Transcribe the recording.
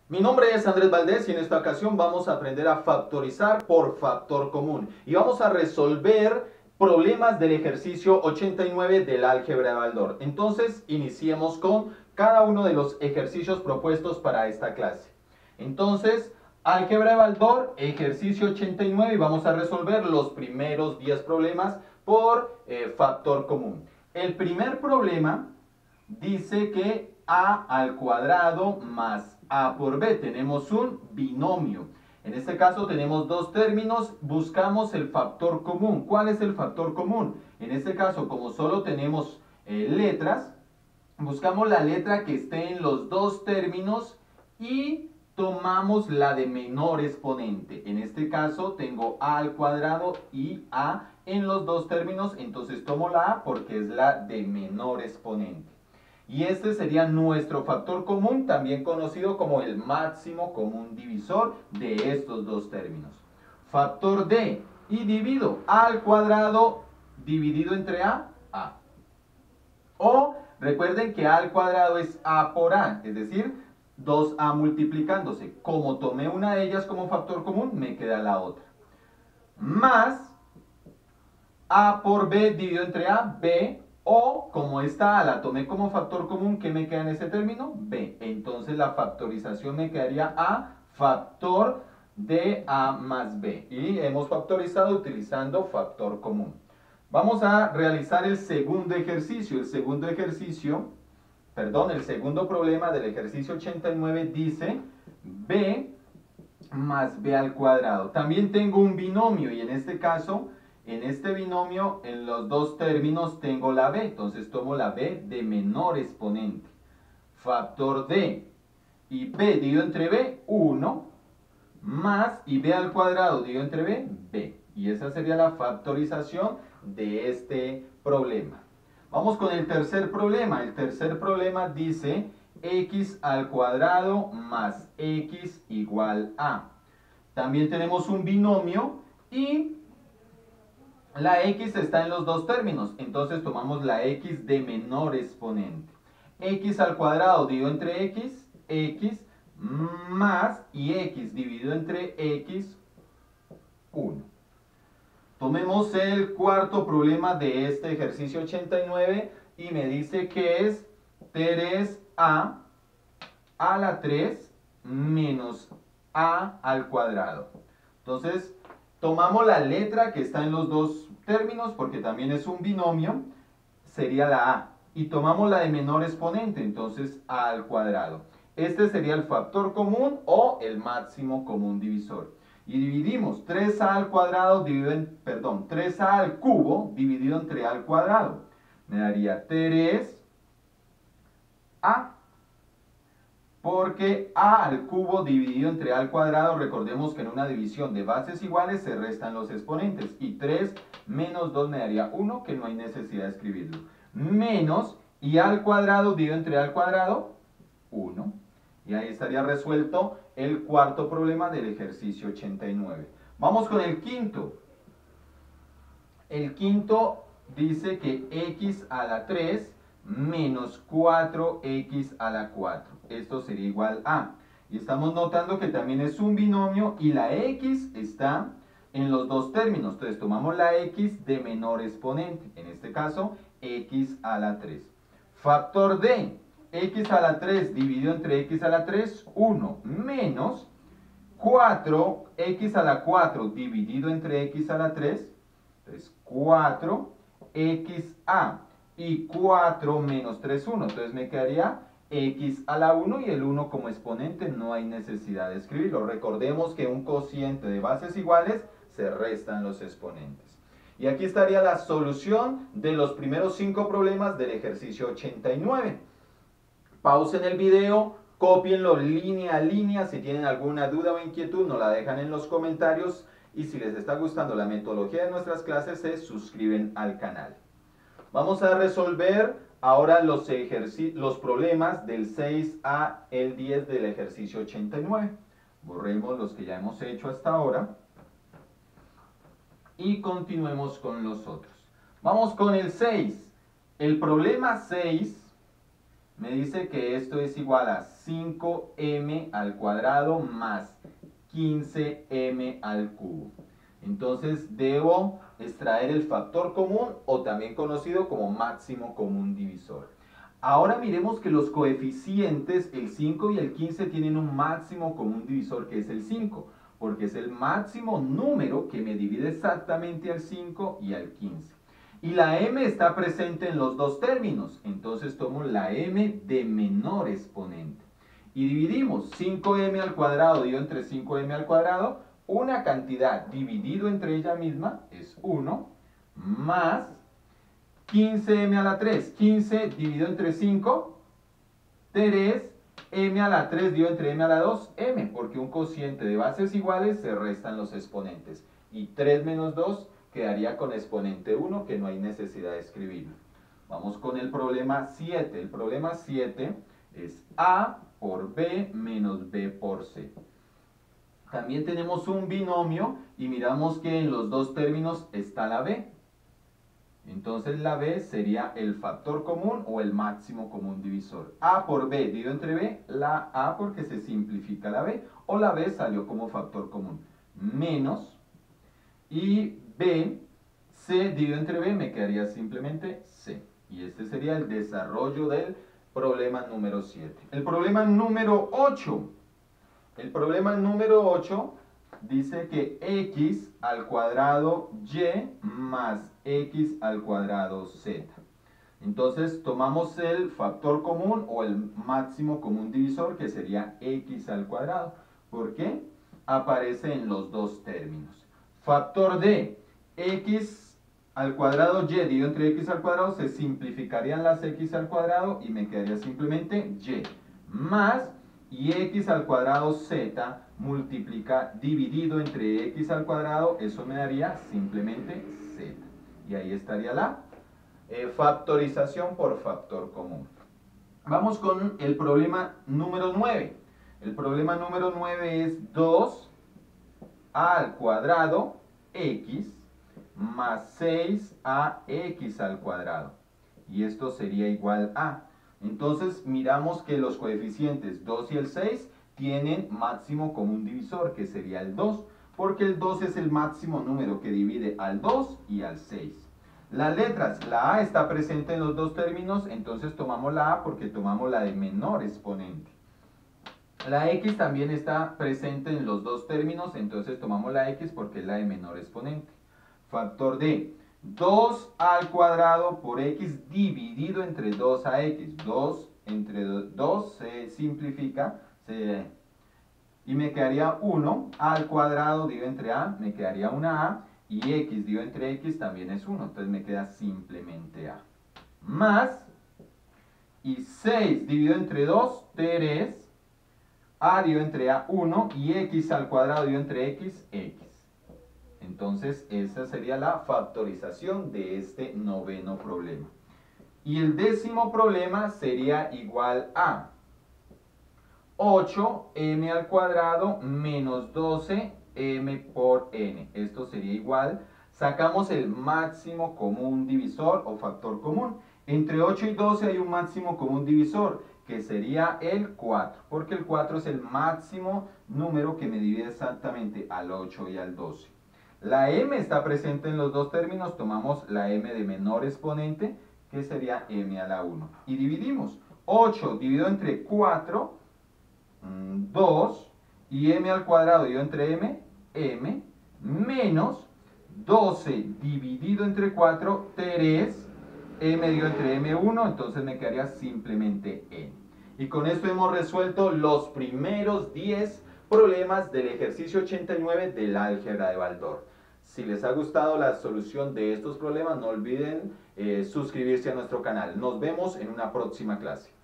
Mi nombre es Andrés Valdés y en esta ocasión vamos a aprender a factorizar por factor común y vamos a resolver problemas del ejercicio 89 del álgebra de Baldor. Entonces iniciemos con cada uno de los ejercicios propuestos para esta clase. Entonces, álgebra de Baldor, ejercicio 89 y vamos a resolver los primeros 10 problemas por factor común. El primer problema dice que a al cuadrado más a por b. Tenemos un binomio. En este caso tenemos dos términos, buscamos el factor común. ¿Cuál es el factor común? En este caso, como solo tenemos letras, buscamos la letra que esté en los dos términos y tomamos la de menor exponente. En este caso tengo a al cuadrado y a en los dos términos, entonces tomo la a porque es la de menor exponente. Y este sería nuestro factor común, también conocido como el máximo común divisor de estos dos términos. Factor d, y divido a al cuadrado dividido entre a. O recuerden que a al cuadrado es a por a, es decir, 2a multiplicándose. Como tomé una de ellas como factor común, me queda la otra. Más a por b dividido entre a, b. O, como esta a la tomé como factor común, ¿qué me queda en ese término? B. Entonces la factorización me quedaría a factor de a más b. Y hemos factorizado utilizando factor común. Vamos a realizar el segundo ejercicio. El segundo problema del ejercicio 89 dice b más b al cuadrado. También tengo un binomio y en este caso, en este binomio, en los dos términos tengo la b. Entonces tomo la b de menor exponente. Factor d y b dividido entre b, 1, más y b al cuadrado dividido entre b, b. Y esa sería la factorización de este problema. Vamos con el tercer problema. El tercer problema dice x al cuadrado más x igual a. También tenemos un binomio y la x está en los dos términos. Entonces tomamos la x de menor exponente. X al cuadrado dividido entre x, x más y x dividido entre x, 1. Tomemos el cuarto problema de este ejercicio 89 y me dice que es 3a a la 3 menos a al cuadrado. Entonces, tomamos la letra que está en los dos términos porque también es un binomio, sería la a. Y tomamos la de menor exponente, entonces a al cuadrado. Este sería el factor común o el máximo común divisor. Y dividimos 3a al cuadrado, 3a al cubo dividido entre a al cuadrado. Me daría 3a, porque a al cubo dividido entre a al cuadrado, recordemos que en una división de bases iguales se restan los exponentes. Y 3 menos 2 me daría 1, que no hay necesidad de escribirlo. Menos, y a al cuadrado dividido entre a al cuadrado, 1. Y ahí estaría resuelto el cuarto problema del ejercicio 89. Vamos con el quinto. El quinto dice que x a la 3 menos 4x a la 4. Esto sería igual a. Y estamos notando que también es un binomio y la x está en los dos términos. Entonces tomamos la x de menor exponente. En este caso, x a la 3. Factor d. X a la 3 dividido entre x a la 3, 1 menos 4x a la 4 dividido entre x a la 3, entonces 4xa y 4 menos 3, 1. Entonces me quedaría x a la 1 y el 1 como exponente no hay necesidad de escribirlo. Recordemos que un cociente de bases iguales se restan los exponentes. Y aquí estaría la solución de los primeros 5 problemas del ejercicio 89. Pausen el video, cópienlo línea a línea. Si tienen alguna duda o inquietud, nos la dejan en los comentarios. Y si les está gustando la metodología de nuestras clases, se suscriben al canal. Vamos a resolver ahora los problemas del 6 a el 10 del ejercicio 89. Borremos los que ya hemos hecho hasta ahora. Y continuemos con los otros. Vamos con el 6. El problema 6 me dice que esto es igual a 5m al cuadrado más 15m al cubo. Entonces debo extraer el factor común o también conocido como máximo común divisor. Ahora miremos que los coeficientes, el 5 y el 15, tienen un máximo común divisor que es el 5, porque es el máximo número que me divide exactamente al 5 y al 15. Y la m está presente en los dos términos, entonces tomo la m de menor exponente. Y dividimos 5m al cuadrado dividido entre 5m al cuadrado, una cantidad dividido entre ella misma es 1, más 15m a la 3, 15 dividido entre 5, 3m a la 3 dividido entre m a la 2, m, porque un cociente de bases iguales se restan los exponentes. Y 3 menos 2 quedaría con exponente 1, que no hay necesidad de escribirlo. Vamos con el problema 7. El problema 7 es a por b menos b por c. También tenemos un binomio y miramos que en los dos términos está la b. Entonces la b sería el factor común o el máximo común divisor. A por b dividido entre b, la a porque se simplifica la b, o la b salió como factor común. Menos, y b, c dividido entre b me quedaría simplemente c. Y este sería el desarrollo del problema número 7. El problema número 8. El problema número 8 dice que x al cuadrado y más x al cuadrado z. Entonces tomamos el factor común o el máximo común divisor, que sería x al cuadrado. ¿Por qué? Aparece en los dos términos. Factor de x al cuadrado y dividido entre x al cuadrado, se simplificarían las x al cuadrado y me quedaría simplemente y, más, y x al cuadrado z multiplica dividido entre x al cuadrado, eso me daría simplemente z. Y ahí estaría la factorización por factor común. Vamos con el problema número 9. El problema número 9 es 2a al cuadrado x más 6ax al cuadrado. Y esto sería igual a. Entonces miramos que los coeficientes 2 y el 6 tienen máximo común divisor, que sería el 2, porque el 2 es el máximo número que divide al 2 y al 6. Las letras, la a está presente en los dos términos, entonces tomamos la a porque tomamos la de menor exponente. La x también está presente en los dos términos, entonces tomamos la x porque es la de menor exponente. Factor de 2 al cuadrado por x dividido entre 2ax. 2 entre 2 se simplifica y me quedaría 1 al cuadrado dividido entre a, me quedaría una a, y x dividido entre x también es 1, entonces me queda simplemente a. Más, y 6 dividido entre 2, 3, a dividido entre a 1, y x al cuadrado dividido entre x, x. Entonces esa sería la factorización de este noveno problema. Y el décimo problema sería igual a 8m al cuadrado menos 12m por n. Esto sería igual, sacamos el máximo común divisor o factor común. Entre 8 y 12 hay un máximo común divisor, que sería el 4, porque el 4 es el máximo número que me divide exactamente al 8 y al 12. La m está presente en los dos términos, tomamos la m de menor exponente, que sería m a la 1. Y dividimos 8 dividido entre 4, 2, y m al cuadrado dividido entre m, m, menos 12 dividido entre 4, 3, m dividido entre m1, entonces me quedaría simplemente n. Y con esto hemos resuelto los primeros 10 problemas del ejercicio 89 del álgebra de Baldor. Si les ha gustado la solución de estos problemas, no olviden suscribirse a nuestro canal. Nos vemos en una próxima clase.